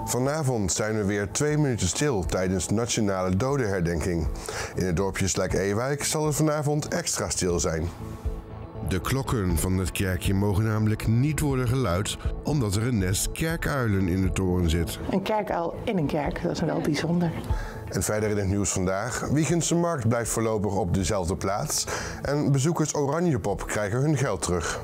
Vanavond zijn we weer 2 minuten stil tijdens Nationale Dodenherdenking. In het dorpje Slijk-Ewijk zal het vanavond extra stil zijn. De klokken van het kerkje mogen namelijk niet worden geluid, omdat er een nest kerkuilen in de toren zit. Een kerkuil in een kerk, dat is wel bijzonder. En verder in het nieuws vandaag. Wijchense Markt blijft voorlopig op dezelfde plaats. En bezoekers Oranjepop krijgen hun geld terug.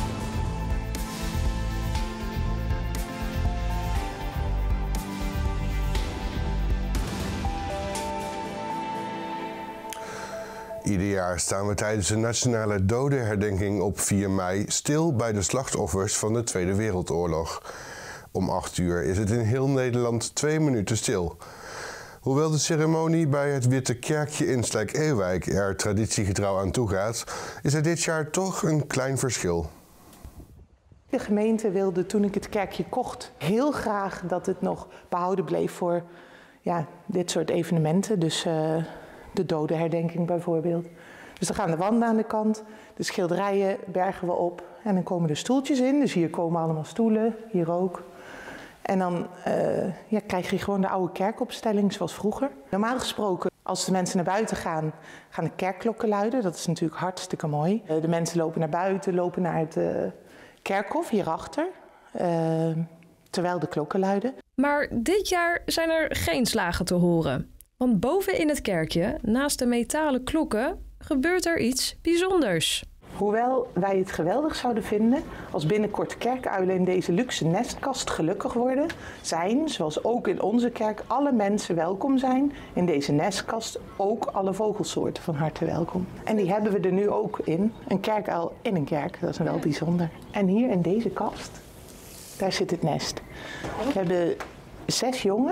Ieder jaar staan we tijdens de Nationale Dodenherdenking op 4 mei stil bij de slachtoffers van de Tweede Wereldoorlog. Om 8 uur is het in heel Nederland 2 minuten stil. Hoewel de ceremonie bij het Witte Kerkje in Slijk-Ewijk er traditiegetrouw aan toegaat, is er dit jaar toch een klein verschil. De gemeente wilde toen ik het kerkje kocht heel graag dat het nog behouden bleef voor dit soort evenementen. Dus de dodenherdenking bijvoorbeeld. Dus dan gaan de wanden aan de kant, de schilderijen bergen we op en dan komen er stoeltjes in. Dus hier komen allemaal stoelen, hier ook. En dan krijg je gewoon de oude kerkopstelling zoals vroeger. Normaal gesproken, als de mensen naar buiten gaan, gaan de kerkklokken luiden. Dat is natuurlijk hartstikke mooi. De mensen lopen naar buiten, lopen naar het kerkhof hierachter, terwijl de klokken luiden. Maar dit jaar zijn er geen slagen te horen. Want boven in het kerkje, naast de metalen klokken, gebeurt er iets bijzonders. Hoewel wij het geweldig zouden vinden als binnenkort kerkuilen in deze luxe nestkast gelukkig worden, zijn, zoals ook in onze kerk, alle mensen welkom zijn in deze nestkast, ook alle vogelsoorten van harte welkom. En die hebben we er nu ook in, een kerkuil in een kerk, dat is wel bijzonder. En hier in deze kast, daar zit het nest. We hebben 6 jongen.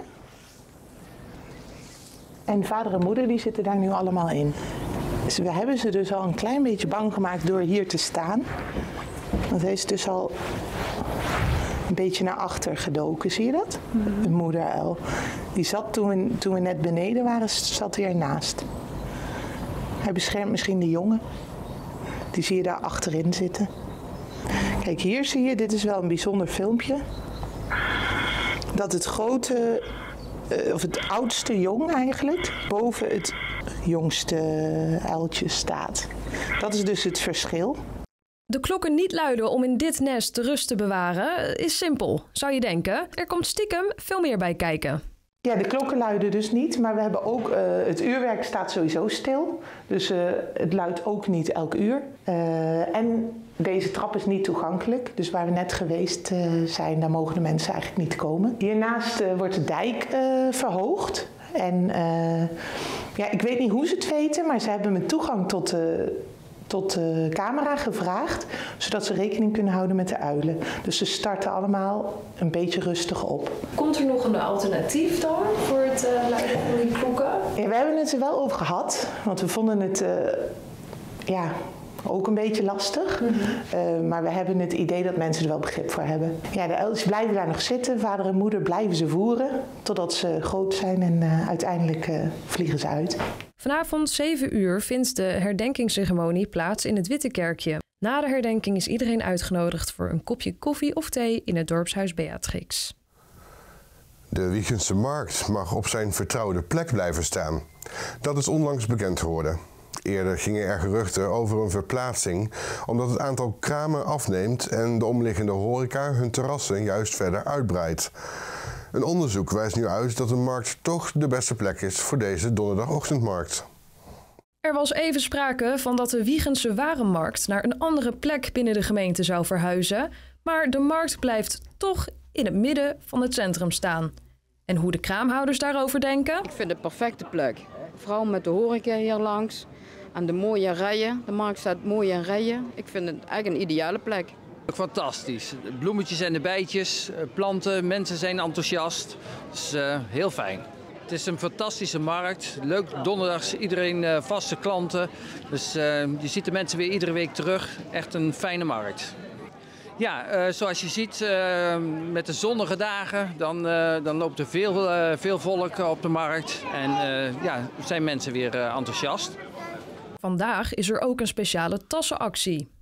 En vader en moeder die zitten daar nu allemaal in. Dus we hebben ze dus al een klein beetje bang gemaakt door hier te staan. Want hij is dus al een beetje naar achter gedoken, zie je dat? De moederuil. Die zat toen we net beneden waren, zat hij ernaast. Hij beschermt misschien de jongen. Die zie je daar achterin zitten. Kijk, hier zie je, dit is wel een bijzonder filmpje. Dat het grote, of het oudste jong eigenlijk, boven het jongste uiltje staat. Dat is dus het verschil. De klokken niet luiden om in dit nest de rust te bewaren is simpel, zou je denken. Er komt stiekem veel meer bij kijken. Ja, de klokken luiden dus niet, maar we hebben ook, het uurwerk staat sowieso stil. Dus het luidt ook niet elk uur. En deze trap is niet toegankelijk, dus waar we net geweest zijn, daar mogen de mensen eigenlijk niet komen. Hiernaast wordt de dijk verhoogd. En ik weet niet hoe ze het weten, maar ze hebben me toegang tot de camera gevraagd, zodat ze rekening kunnen houden met de uilen. Dus ze starten allemaal een beetje rustig op. Komt er nog een alternatief dan voor het luiden van die klokken? Ja, we hebben het er wel over gehad, want we vonden het ook een beetje lastig. Maar we hebben het idee dat mensen er wel begrip voor hebben. Ja, de uiltjes blijven daar nog zitten. Vader en moeder blijven ze voeren totdat ze groot zijn en uiteindelijk vliegen ze uit. Vanavond 7 uur vindt de herdenkingsceremonie plaats in het Witte Kerkje. Na de herdenking is iedereen uitgenodigd voor een kopje koffie of thee in het dorpshuis Beatrix. De Wijchense Markt mag op zijn vertrouwde plek blijven staan. Dat is onlangs bekend geworden. Eerder gingen er geruchten over een verplaatsing, omdat het aantal kramen afneemt en de omliggende horeca hun terrassen juist verder uitbreidt. Een onderzoek wijst nu uit dat de markt toch de beste plek is voor deze donderdagochtendmarkt. Er was even sprake van dat de Wijchense Warenmarkt naar een andere plek binnen de gemeente zou verhuizen, maar de markt blijft toch in het midden van het centrum staan. En hoe de kraamhouders daarover denken? Ik vind het een perfecte plek. Vooral met de horeca hier langs en de mooie rijen. De markt staat mooi in rijen. Ik vind het eigenlijk een ideale plek. Fantastisch. Bloemetjes en de bijtjes, planten, mensen zijn enthousiast. Dus heel fijn. Het is een fantastische markt. Leuk, donderdags iedereen vaste klanten. Dus je ziet de mensen weer iedere week terug. Echt een fijne markt. Ja, zoals je ziet met de zonnige dagen, dan loopt er veel volk op de markt. En zijn mensen weer enthousiast. Vandaag is er ook een speciale tassenactie.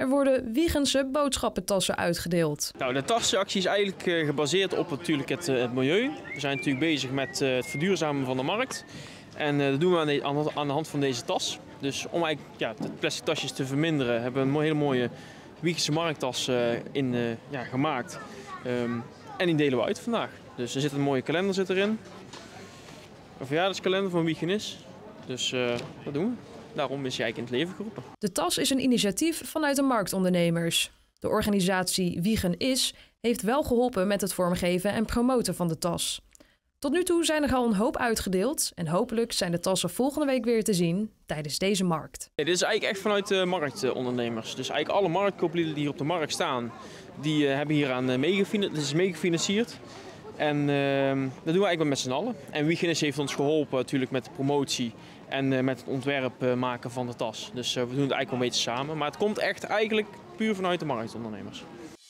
Er worden Wijchense boodschappentassen uitgedeeld. Nou, de tassenactie is eigenlijk gebaseerd op natuurlijk het milieu. We zijn natuurlijk bezig met het verduurzamen van de markt. En dat doen we aan de hand van deze tas. Dus om eigenlijk de plastic tasjes te verminderen hebben we een hele mooie Wijchense markttas gemaakt. En die delen we uit vandaag. Dus er zit een mooie kalender erin. Een verjaardagskalender van Wijchen is. Dus dat doen we. Daarom is hij eigenlijk in het leven geroepen. De tas is een initiatief vanuit de marktondernemers. De organisatie Wijchen is heeft wel geholpen met het vormgeven en promoten van de tas. Tot nu toe zijn er al een hoop uitgedeeld en hopelijk zijn de tassen volgende week weer te zien tijdens deze markt. Dit is eigenlijk echt vanuit de marktondernemers. Dus eigenlijk alle marktkooplieden die hier op de markt staan, die hebben hieraan meegefinancierd. En dat doen we eigenlijk met z'n allen. En Wijchen heeft ons geholpen natuurlijk met de promotie en met het ontwerp maken van de tas. Dus we doen het eigenlijk wel een beetje samen. Maar het komt echt eigenlijk puur vanuit de marktondernemers.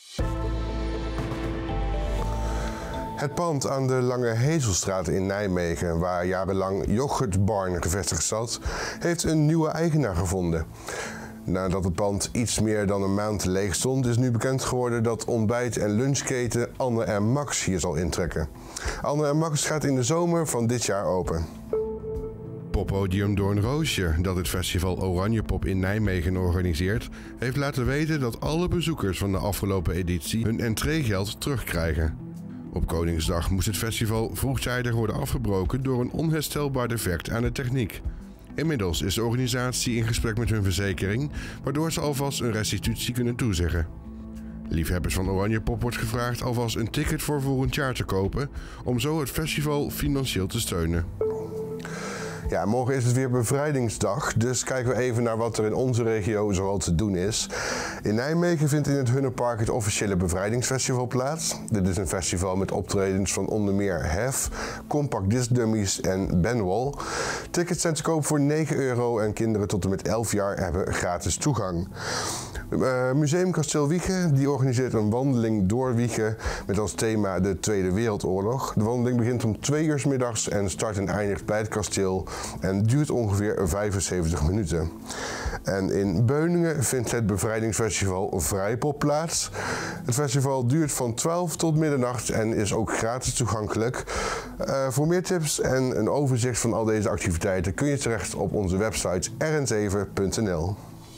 Het pand aan de Lange Hezelstraat in Nijmegen, waar jarenlang Yoghurtbarn gevestigd zat, heeft een nieuwe eigenaar gevonden. Nadat het pand iets meer dan een maand leeg stond, is nu bekend geworden dat ontbijt- en lunchketen Anne & Max hier zal intrekken. Anne & Max gaat in de zomer van dit jaar open. Poppodium Doornroosje, dat het festival Oranjepop in Nijmegen organiseert, heeft laten weten dat alle bezoekers van de afgelopen editie hun entreegeld terugkrijgen. Op Koningsdag moest het festival vroegtijdig worden afgebroken door een onherstelbaar defect aan de techniek. Inmiddels is de organisatie in gesprek met hun verzekering, waardoor ze alvast een restitutie kunnen toezeggen. Liefhebbers van Oranjepop wordt gevraagd alvast een ticket voor volgend jaar te kopen, om zo het festival financieel te steunen. Ja, morgen is het weer Bevrijdingsdag, dus kijken we even naar wat er in onze regio zoal te doen is. In Nijmegen vindt in het Hunnerpark het officiële Bevrijdingsfestival plaats. Dit is een festival met optredens van onder meer Hef, Compact Disc Dummies en Benwall. Tickets zijn te koop voor €9 en kinderen tot en met 11 jaar hebben gratis toegang. Museum Kasteel Wijchen die organiseert een wandeling door Wijchen met als thema de Tweede Wereldoorlog. De wandeling begint om 2 uur 's middags en start en eindigt bij het kasteel en duurt ongeveer 75 minuten. En in Beuningen vindt het Bevrijdingsfestival Vrijpop plaats. Het festival duurt van 12 tot middernacht en is ook gratis toegankelijk. Voor meer tips en een overzicht van al deze activiteiten kun je terecht op onze website rn7.nl.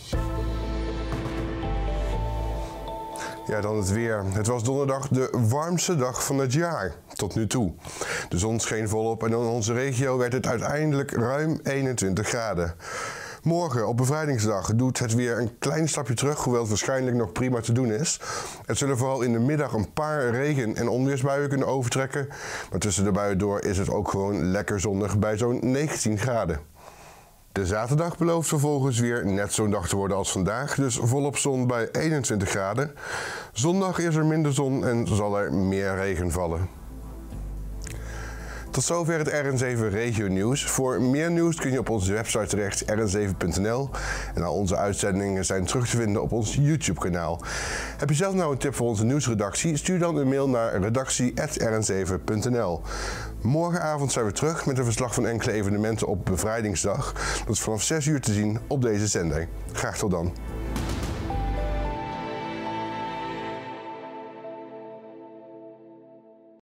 Ja, dan het weer. Het was donderdag de warmste dag van het jaar, tot nu toe. De zon scheen volop en in onze regio werd het uiteindelijk ruim 21 graden. Morgen, op Bevrijdingsdag, doet het weer een klein stapje terug, hoewel het waarschijnlijk nog prima te doen is. Het zullen vooral in de middag een paar regen- en onweersbuien kunnen overtrekken, maar tussen de buien door is het ook gewoon lekker zonnig bij zo'n 19 graden. De zaterdag belooft vervolgens weer net zo'n dag te worden als vandaag, dus volop zon bij 21 graden. Zondag is er minder zon en zal er meer regen vallen. Tot zover het RN7 Regio Nieuws. Voor meer nieuws kun je op onze website terecht, rn7.nl. En al onze uitzendingen zijn terug te vinden op ons YouTube-kanaal. Heb je zelf nou een tip voor onze nieuwsredactie? Stuur dan een mail naar redactie@rn7.nl. Morgenavond zijn we terug met een verslag van enkele evenementen op Bevrijdingsdag. Dat is vanaf 6 uur te zien op deze zender. Graag tot dan.